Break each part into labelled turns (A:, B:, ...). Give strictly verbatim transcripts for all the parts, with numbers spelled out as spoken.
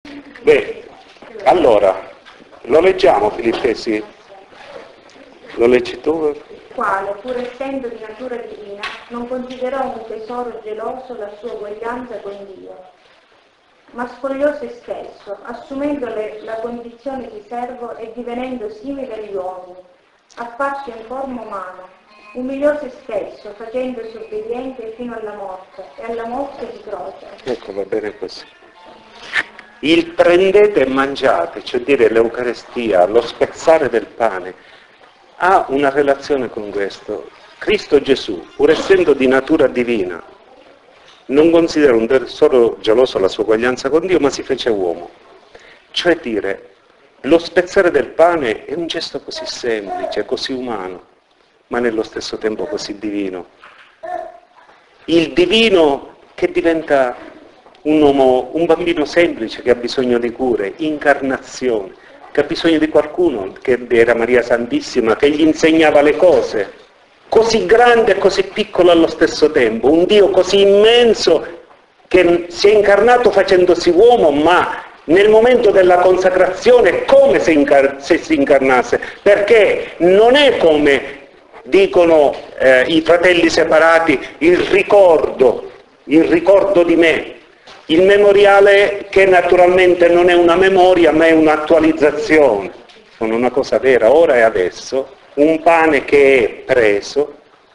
A: Beh, allora, lo leggiamo Filippesi? Lo leggi tu?
B: Quale, pur essendo di natura divina, non considerò un tesoro geloso la sua uguaglianza con Dio, ma spogliò se stesso, assumendo le, la condizione di servo e divenendo simile agli uomini, apparso in forma umana, umiliò se stesso, facendosi obbediente fino alla morte, e alla morte di croce.
A: Ecco, va bene così. Il prendete e mangiate, cioè dire l'Eucarestia, lo spezzare del pane, ha una relazione con questo. Cristo Gesù, pur essendo di natura divina, non considera un tesoro geloso la sua uguaglianza con Dio, ma si fece uomo. Cioè dire, lo spezzare del pane è un gesto così semplice, così umano, ma nello stesso tempo così divino. Il divino che diventa un uomo, un bambino semplice che ha bisogno di cure, incarnazione, che ha bisogno di qualcuno, che era Maria Santissima, che gli insegnava le cose, così grande e così piccolo allo stesso tempo, un Dio così immenso che si è incarnato facendosi uomo, ma nel momento della consacrazione come se, incar- se si incarnasse, perché non è come dicono eh, i fratelli separati, il ricordo, il ricordo di me, il memoriale che naturalmente non è una memoria ma è un'attualizzazione, sono una cosa vera, ora e adesso, un pane che è preso,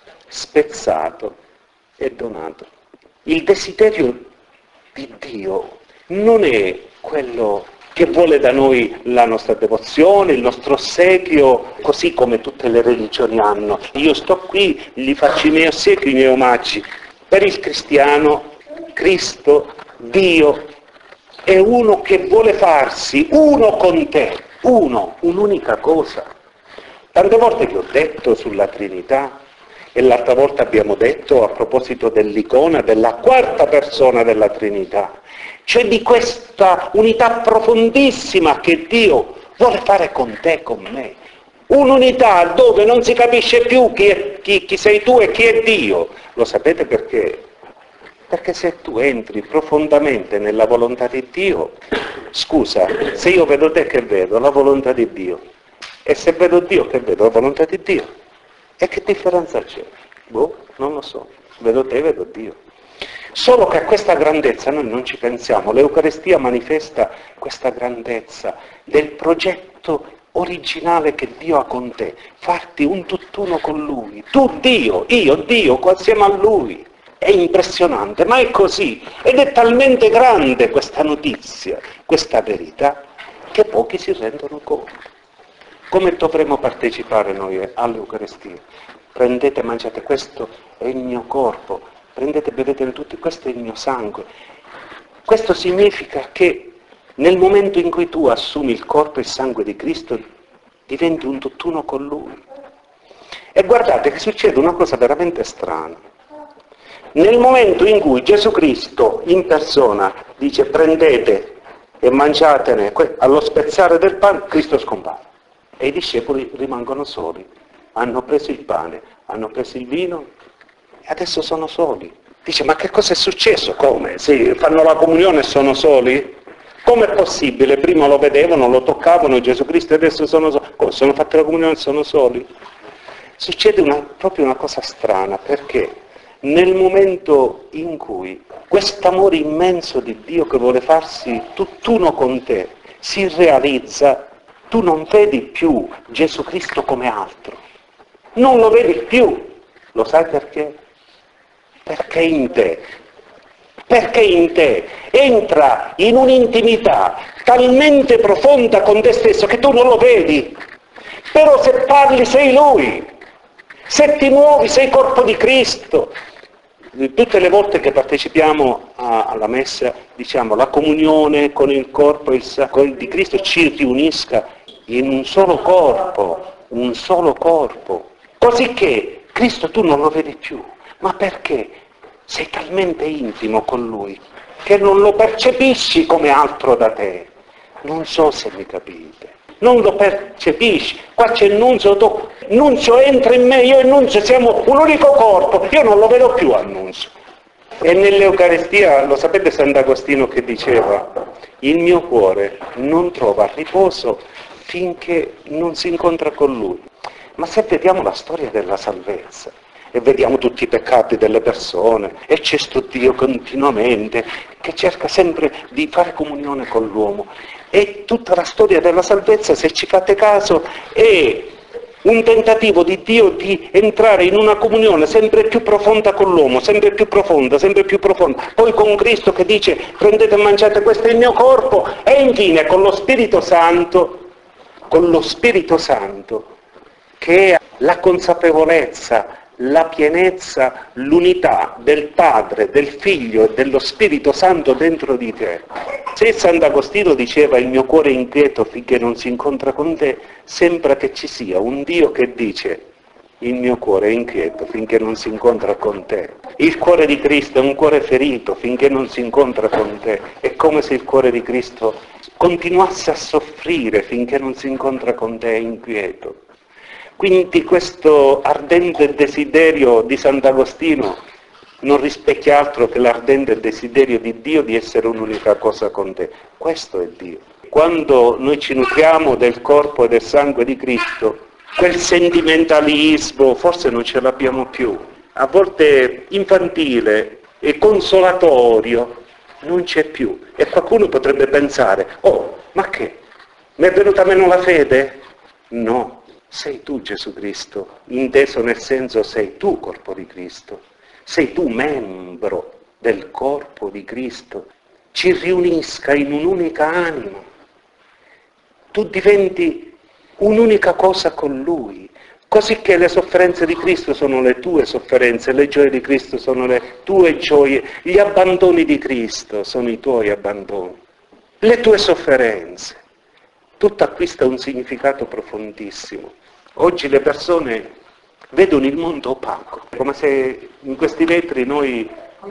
A: spezzato e donato. Il desiderio di Dio non è quello che vuole da noi la nostra devozione, il nostro ossequio, così come tutte le religioni hanno. Io sto qui, gli faccio i miei ossequi, i miei omaggi. Per il cristiano, Cristo, Dio, è uno che vuole farsi uno con te, uno, un'unica cosa. Tante volte che ho detto sulla Trinità, e l'altra volta abbiamo detto a proposito dell'icona della quarta persona della Trinità, cioè di questa unità profondissima che Dio vuole fare con te e con me. Un'unità dove non si capisce più chi, è, chi, chi sei tu e chi è Dio. Lo sapete perché? Perché se tu entri profondamente nella volontà di Dio, scusa, se io vedo te che vedo? La volontà di Dio. E se vedo Dio che vedo? La volontà di Dio. E che differenza c'è? Boh, non lo so. Vedo te, vedo Dio. Solo che a questa grandezza noi non ci pensiamo. L'Eucaristia manifesta questa grandezza del progetto originale che Dio ha con te. Farti un tutt'uno con Lui. Tu Dio, io Dio, assieme a Lui. È impressionante, ma è così. Ed è talmente grande questa notizia, questa verità, che pochi si rendono conto. Come dovremo partecipare noi all'Eucaristia? Prendete e mangiate, questo è il mio corpo, prendete e bevete tutti, questo è il mio sangue. Questo significa che nel momento in cui tu assumi il corpo e il sangue di Cristo, diventi un tutt'uno con Lui. E guardate che succede una cosa veramente strana. Nel momento in cui Gesù Cristo in persona dice prendete e mangiatene, allo spezzare del pane, Cristo scompare. E i discepoli rimangono soli, hanno preso il pane, hanno preso il vino e adesso sono soli. Dice, ma che cosa è successo? Come? Sì, fanno la comunione e sono soli? Com'è possibile? Prima lo vedevano, lo toccavano Gesù Cristo e adesso sono soli. Come? Sono fatti la comunione e sono soli? Succede una, proprio una cosa strana, perché nel momento in cui quest'amore immenso di Dio che vuole farsi tutt'uno con te si realizza, tu non vedi più Gesù Cristo come altro, non lo vedi più. Lo sai perché? Perché in te, perché in te entra in un'intimità talmente profonda con te stesso che tu non lo vedi, però se parli sei Lui, se ti muovi sei corpo di Cristo. Tutte le volte che partecipiamo a, alla messa diciamo la comunione con il corpo e il sangue di Cristo ci riunisca in un solo corpo, un solo corpo, così che Cristo tu non lo vedi più. Ma perché? Sei talmente intimo con Lui che non lo percepisci come altro da te. Non so se mi capite. Non lo percepisci. Qua c'è il Nunzio, tu, Nunzio entra in me, io e Nunzio siamo un unico corpo. Io non lo vedo più al Nunzio. E nell'Eucaristia, lo sapete Sant'Agostino che diceva? Il mio cuore non trova riposo finché non si incontra con Lui. Ma se vediamo la storia della salvezza, e vediamo tutti i peccati delle persone, e c'è sto Dio continuamente, che cerca sempre di fare comunione con l'uomo, e tutta la storia della salvezza, se ci fate caso, è un tentativo di Dio di entrare in una comunione sempre più profonda con l'uomo, sempre più profonda, sempre più profonda. Poi con Cristo che dice prendete e mangiate, questo è il mio corpo, e infine con lo Spirito Santo, con lo Spirito Santo, che è la consapevolezza, la pienezza, l'unità del Padre, del Figlio e dello Spirito Santo dentro di te. Se Sant'Agostino diceva il mio cuore è inquieto finché non si incontra con te, sembra che ci sia un Dio che dice il mio cuore è inquieto finché non si incontra con te. Il cuore di Cristo è un cuore ferito finché non si incontra con te. È come se il cuore di Cristo continuasse a soffrire finché non si incontra con te, è inquieto. Quindi questo ardente desiderio di Sant'Agostino non rispecchia altro che l'ardente desiderio di Dio di essere un'unica cosa con te. Questo è Dio. Quando noi ci nutriamo del corpo e del sangue di Cristo, quel sentimentalismo forse non ce l'abbiamo più. A volte infantile e consolatorio non c'è più. E qualcuno potrebbe pensare, oh, ma che? Mi è venuta meno la fede? No. Sei tu Gesù Cristo, inteso nel senso sei tu corpo di Cristo, sei tu membro del corpo di Cristo, ci riunisca in un'unica anima, tu diventi un'unica cosa con Lui, così che le sofferenze di Cristo sono le tue sofferenze, le gioie di Cristo sono le tue gioie, gli abbandoni di Cristo sono i tuoi abbandoni, le tue sofferenze, tutto acquista un significato profondissimo. Oggi le persone vedono il mondo opaco, come se in questi vetri noi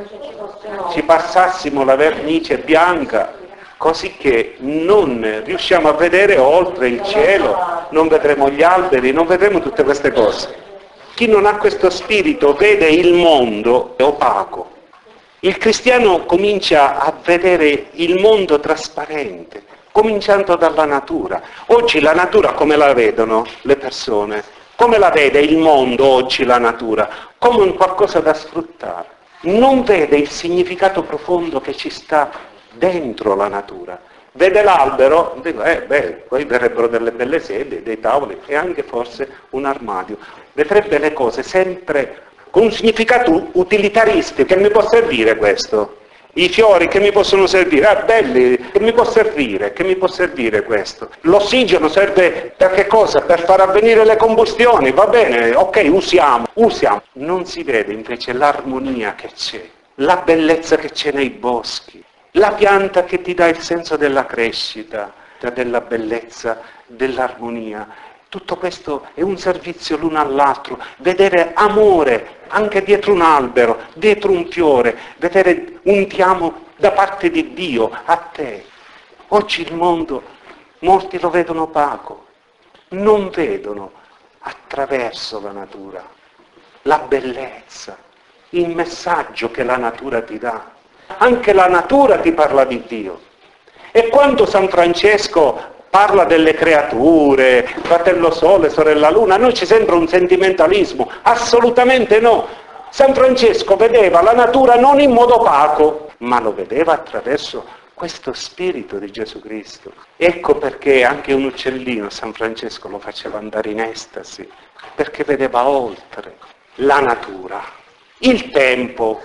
A: ci passassimo la vernice bianca, così che non riusciamo a vedere oltre il cielo, non vedremo gli alberi, non vedremo tutte queste cose. Chi non ha questo spirito vede il mondo opaco. Il cristiano comincia a vedere il mondo trasparente, cominciando dalla natura. Oggi la natura come la vedono le persone? Come la vede il mondo oggi la natura? Come un qualcosa da sfruttare. Non vede il significato profondo che ci sta dentro la natura. Vede l'albero, dico, eh beh, poi verrebbero delle belle sedie, dei tavoli e anche forse un armadio. Vedrebbe le cose sempre con un significato utilitaristico. Che mi può servire questo? I fiori che mi possono servire, ah belli, che mi può servire, che mi può servire questo? L'ossigeno serve per che cosa? Per far avvenire le combustioni, va bene, ok, usiamo, usiamo. Non si vede invece l'armonia che c'è, la bellezza che c'è nei boschi, la pianta che ti dà il senso della crescita, della bellezza, dell'armonia. Tutto questo è un servizio l'uno all'altro, vedere amore anche dietro un albero, dietro un fiore, vedere un ti amo da parte di Dio a te. Oggi il mondo, molti lo vedono opaco, non vedono attraverso la natura la bellezza, il messaggio che la natura ti dà. Anche la natura ti parla di Dio. E quando San Francesco parla delle creature, fratello Sole, sorella Luna, a noi ci sembra un sentimentalismo, assolutamente no. San Francesco vedeva la natura non in modo opaco, ma lo vedeva attraverso questo spirito di Gesù Cristo. Ecco perché anche un uccellino San Francesco lo faceva andare in estasi, perché vedeva oltre la natura, il tempo.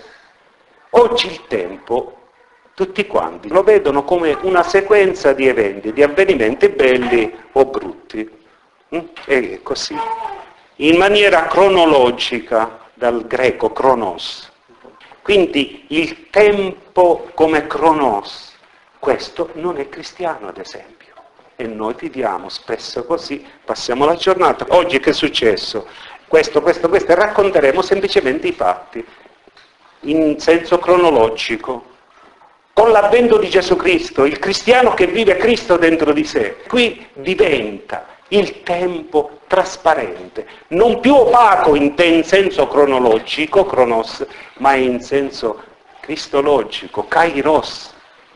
A: Oggi il tempo tutti quanti lo vedono come una sequenza di eventi, di avvenimenti belli o brutti. E così, in maniera cronologica, dal greco chronos. Quindi il tempo come chronos, questo non è cristiano ad esempio. E noi viviamo spesso così, passiamo la giornata. Oggi che è successo? Questo, questo, questo, e racconteremo semplicemente i fatti, in senso cronologico. Con l'avvento di Gesù Cristo, il cristiano che vive Cristo dentro di sé, qui diventa il tempo trasparente, non più opaco in, te, in senso cronologico, cronos, ma in senso cristologico, kairos,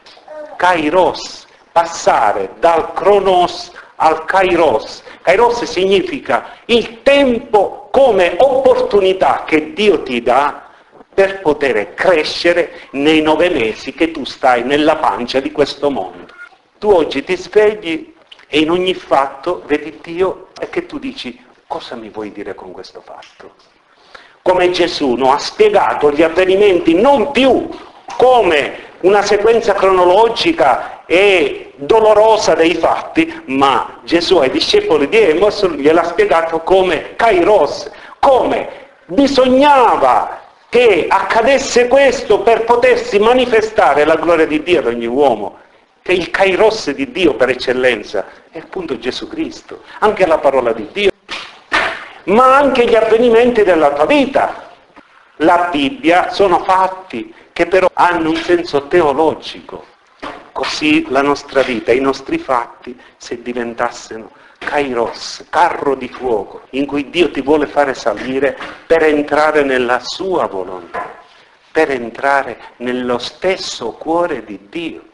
A: kairos, passare dal cronos al kairos. Kairos significa il tempo come opportunità che Dio ti dà per poter crescere nei nove mesi che tu stai nella pancia di questo mondo. Tu oggi ti svegli e in ogni fatto vedi Dio e che tu dici: cosa mi vuoi dire con questo fatto? Come Gesù no, ha spiegato gli avvenimenti non più come una sequenza cronologica e dolorosa dei fatti, ma Gesù ai discepoli di Emos gliel'ha spiegato come kairos, come bisognava che accadesse questo per potersi manifestare la gloria di Dio ad ogni uomo, che il kairos di Dio per eccellenza è appunto Gesù Cristo, anche la parola di Dio, ma anche gli avvenimenti della tua vita. La Bibbia sono fatti che però hanno un senso teologico. Così la nostra vita, i nostri fatti, se diventassero kairos, carro di fuoco, in cui Dio ti vuole fare salire per entrare nella sua volontà, per entrare nello stesso cuore di Dio.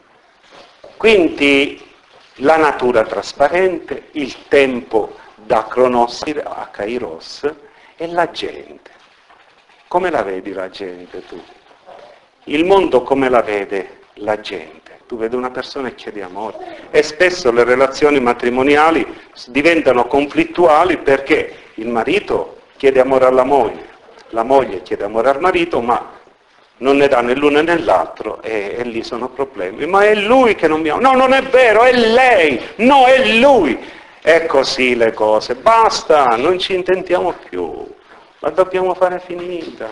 A: Quindi la natura trasparente, il tempo da cronos a kairos e la gente. Come la vedi la gente tu? Il mondo come la vede la gente? Tu vedi una persona e chiedi amore. E spesso le relazioni matrimoniali diventano conflittuali perché il marito chiede amore alla moglie, la moglie chiede amore al marito, ma non ne dà né l'uno né l'altro e, e lì sono problemi. Ma è lui che non mi ama. No, non è vero, è lei. No, è lui. È così le cose. Basta, non ci intentiamo più. La dobbiamo fare finita.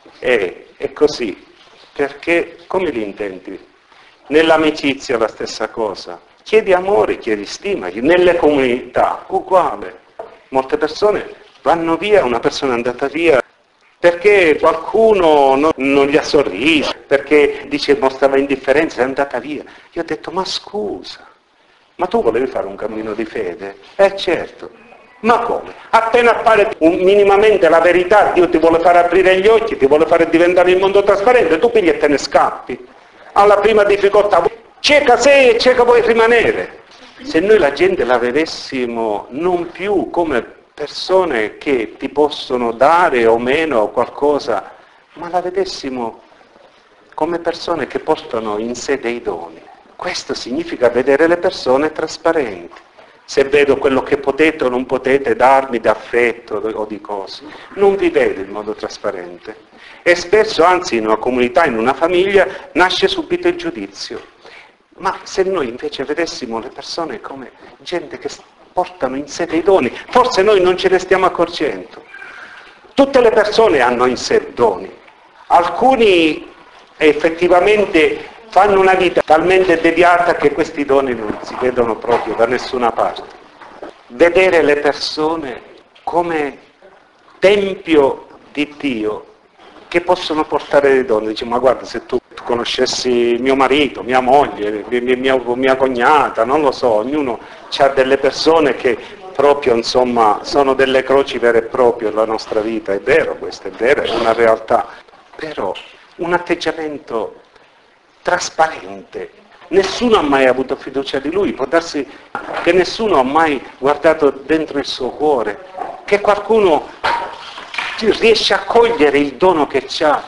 A: E è così. Perché come li intenti? Nell'amicizia la stessa cosa. Chiedi amore, chiedi stima. Nelle comunità, uguale. Molte persone vanno via, una persona è andata via perché qualcuno non, non gli ha sorriso, perché dice mostrava indifferenza, è andata via. Io ho detto, ma scusa, ma tu volevi fare un cammino di fede? Eh certo. Ma come? Appena appare un, minimamente la verità, Dio ti vuole fare aprire gli occhi, ti vuole fare diventare il mondo trasparente, tu pigli e te ne scappi. Alla prima difficoltà, cieca sei e cieca vuoi rimanere. Se noi la gente la vedessimo non più come persone che ti possono dare o meno qualcosa, ma la vedessimo come persone che portano in sé dei doni. Questo significa vedere le persone trasparenti. Se vedo quello che potete o non potete darmi d'affetto o di cose, non vi vedo in modo trasparente. E spesso, anzi, in una comunità, in una famiglia, nasce subito il giudizio. Ma se noi invece vedessimo le persone come gente che portano in sé dei doni, forse noi non ce ne stiamo accorgendo. Tutte le persone hanno in sé doni. Alcuni effettivamente fanno una vita talmente deviata che questi doni non si vedono proprio da nessuna parte. Vedere le persone come tempio di Dio che possono portare dei doni. Dice, ma guarda, se tu conoscessi mio marito, mia moglie, mia, mia, mia cognata, non lo so, ognuno ha delle persone che proprio, insomma, sono delle croci vere e proprie nella nostra vita. È vero questo, è vero, è una realtà. Però un atteggiamento trasparente. Nessuno ha mai avuto fiducia di lui, può darsi che nessuno ha mai guardato dentro il suo cuore, che qualcuno riesce a cogliere il dono che ha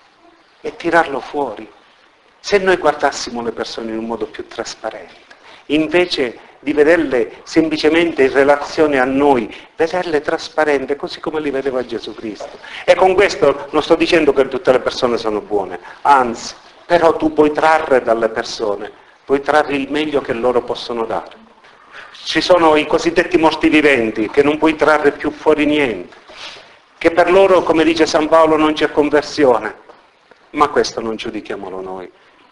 A: e tirarlo fuori. Se noi guardassimo le persone in un modo più trasparente, invece di vederle semplicemente in relazione a noi, vederle trasparente così come li vedeva Gesù Cristo. E con questo non sto dicendo che tutte le persone sono buone, anzi, però tu puoi trarre dalle persone, puoi trarre il meglio che loro possono dare. Ci sono i cosiddetti morti viventi che non puoi trarre più fuori niente, che per loro, come dice San Paolo, non c'è conversione, ma questo non giudichiamolo noi.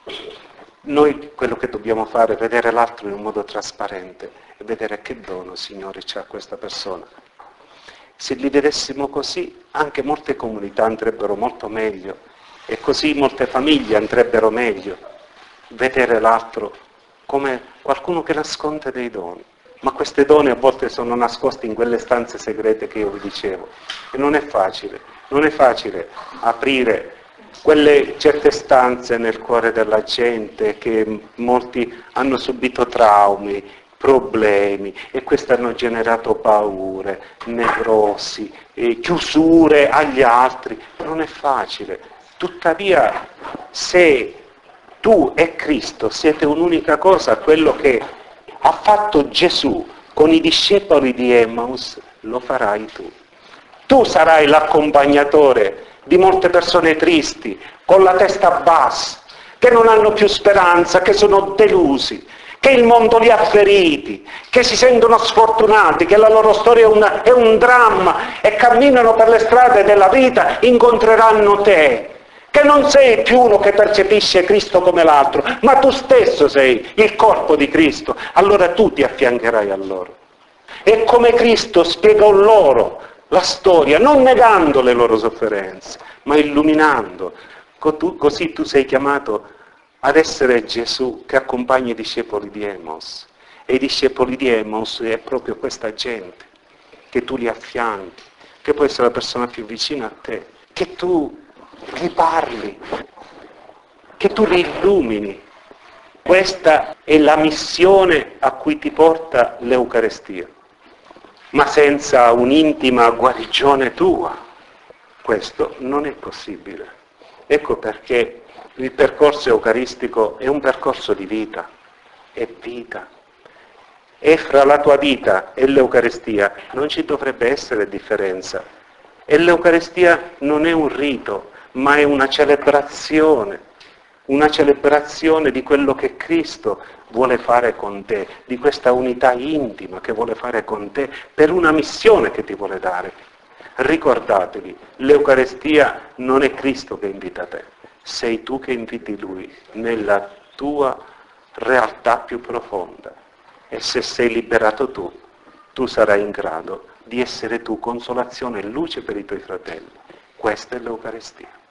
A: Noi quello che dobbiamo fare è vedere l'altro in un modo trasparente e vedere che dono, Signore, c'ha questa persona. Se li vedessimo così, anche molte comunità andrebbero molto meglio. E così molte famiglie andrebbero meglio, vedere l'altro come qualcuno che nasconde dei doni. Ma questi doni a volte sono nascosti in quelle stanze segrete che io vi dicevo. E non è facile, non è facile aprire quelle certe stanze nel cuore della gente che molti hanno subito traumi, problemi, e questi hanno generato paure, nevrosi, eh, chiusure agli altri. Non è facile. Tuttavia, se tu e Cristo siete un'unica cosa, quello che ha fatto Gesù con i discepoli di Emmaus, lo farai tu. Tu sarai l'accompagnatore di molte persone tristi, con la testa bassa, che non hanno più speranza, che sono delusi, che il mondo li ha feriti, che si sentono sfortunati, che la loro storia è, una, è un dramma e camminano per le strade della vita, incontreranno te, che non sei più uno che percepisce Cristo come l'altro, ma tu stesso sei il corpo di Cristo. Allora tu ti affiancherai a loro. E come Cristo spiegò loro la storia, non negando le loro sofferenze, ma illuminando. Così tu sei chiamato ad essere Gesù che accompagna i discepoli di Emmaus. E i discepoli di Emmaus è proprio questa gente, che tu li affianchi, che può essere la persona più vicina a te, che tu li parli, che tu li illumini. Questa è la missione a cui ti porta l'Eucarestia. Ma senza un'intima guarigione tua, questo non è possibile. Ecco perché il percorso eucaristico è un percorso di vita, è vita. E fra la tua vita e l'Eucarestia non ci dovrebbe essere differenza. E l'Eucarestia non è un rito, ma è una celebrazione, una celebrazione di quello che Cristo vuole fare con te, di questa unità intima che vuole fare con te, per una missione che ti vuole dare. Ricordatevi, l'Eucarestia non è Cristo che invita te, sei tu che inviti Lui nella tua realtà più profonda. E se sei liberato tu, tu sarai in grado di essere tu consolazione e luce per i tuoi fratelli. Questa è l'Eucarestia.